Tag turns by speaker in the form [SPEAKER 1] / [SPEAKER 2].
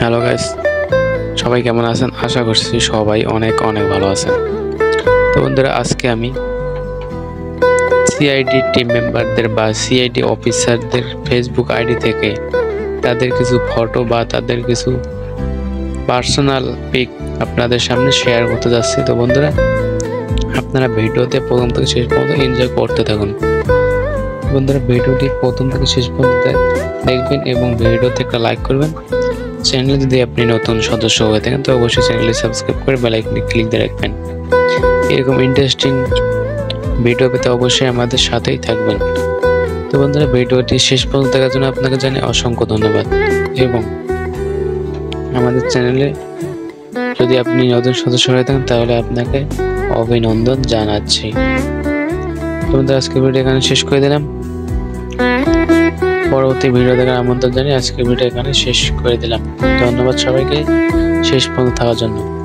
[SPEAKER 1] Hello guys, সবাই কেমন আছেন? আশা করছি সবাই অনেক অনেক ভালো আছেন। তো বন্ধুরা, আজকে আমি সিআইডি টিম মেম্বারদের বা সিআইডি অফিসারদের ফেসবুক আইডি থেকে তাদের কিছু ফটো বা তাদের কিছু পার্সোনাল পিক আপনাদের সামনে শেয়ার করতে যাচ্ছি। তো বন্ধুরা, আপনারা ভিডিওতে প্রথম থেকে শেষ পর্যন্ত এনজয় করতে থাকুন। বন্ধুরা, ভিডিওটি প্রথম থেকে শেষ পর্যন্ত দেখবেন এবং ভিডিওতে একটা লাইক করবেন। চ্যানেলে যদি আপনি নতুন সদস্য হয়ে থাকেন তো অবশ্যই চ্যানেলটি সাবস্ক্রাইব করে বেল আইকনে ক্লিক দিয়ে রাখবেন। এরকম ইন্টারেস্টিং ভিডিও পেতে অবশ্যই আমাদের সাথেই থাকবেন। তো বন্ধুরা, ভিডিওটি শেষ পর্যন্ত দেখার জন্য আপনাকে জানাই অসংখ্য ধন্যবাদ। এবং আমাদের চ্যানেলে যদি আপনি নতুন সদস্য হয়ে থাকেন তাহলে আপনাকে অভিনন্দন জানাচ্ছি। তো বন্ধুরা, আজকে ভিডিও এখানে শেষ করে দিলাম। পরবর্তী ভিডিও দেখার আমন্ত্রণ জানিয়ে আজকে ভিডিও এখানে শেষ করে দিলাম। ধন্যবাদ সবাইকে শেষ পর্যন্ত থাকার জন্য।